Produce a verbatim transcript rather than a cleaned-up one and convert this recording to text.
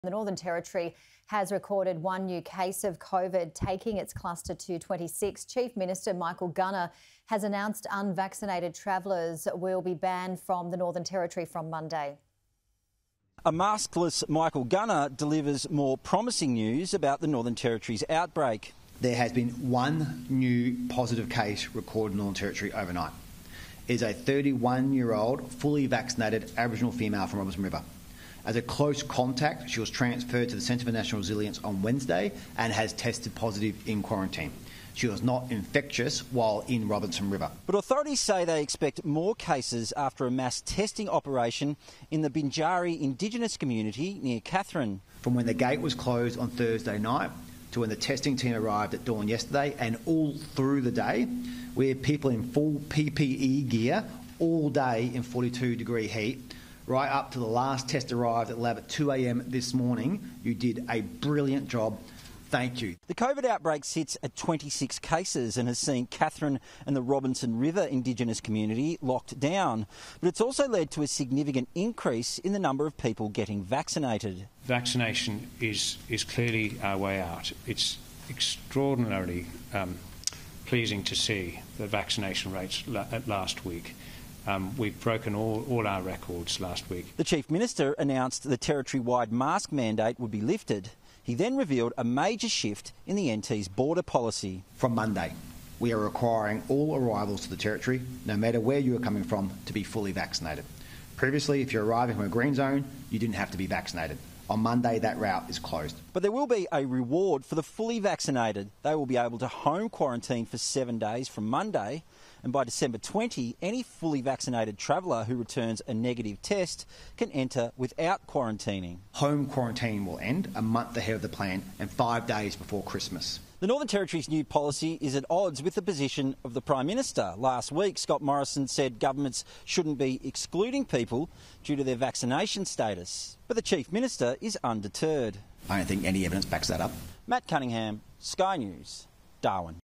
The Northern Territory has recorded one new case of COVID, taking its cluster to twenty-six. Chief Minister Michael Gunner has announced unvaccinated travellers will be banned from the Northern Territory from Monday. A maskless Michael Gunner delivers more promising news about the Northern Territory's outbreak. There has been one new positive case recorded in the Northern Territory overnight. It is a thirty-one-year-old, fully vaccinated Aboriginal female from Robertson River. As a close contact, she was transferred to the Centre for National Resilience on Wednesday and has tested positive in quarantine. She was not infectious while in Robertson River. But authorities say they expect more cases after a mass testing operation in the Binjari Indigenous community near Katherine. From when the gate was closed on Thursday night to when the testing team arrived at dawn yesterday and all through the day, we had people in full P P E gear all day in forty-two degree heat. Right up to the last test arrived at lab at two a m this morning. You did a brilliant job. Thank you. The COVID outbreak sits at twenty-six cases and has seen Katherine and the Robertson River Indigenous community locked down. But it's also led to a significant increase in the number of people getting vaccinated. Vaccination is, is clearly our way out. It's extraordinarily um, pleasing to see the vaccination rates la- last week. Um, we've broken all, all our records last week. The Chief Minister announced the territory-wide mask mandate would be lifted. He then revealed a major shift in the N T's border policy. From Monday, we are requiring all arrivals to the Territory, no matter where you are coming from, to be fully vaccinated. Previously, if you're arriving from a green zone, you didn't have to be vaccinated. On Monday, that route is closed. But there will be a reward for the fully vaccinated. They will be able to home quarantine for seven days from Monday. And by December twentieth, any fully vaccinated traveller who returns a negative test can enter without quarantining. Home quarantine will end a month ahead of the plan and five days before Christmas. The Northern Territory's new policy is at odds with the position of the Prime Minister. Last week, Scott Morrison said governments shouldn't be excluding people due to their vaccination status. But the Chief Minister is undeterred. I don't think any evidence backs that up. Matt Cunningham, Sky News, Darwin.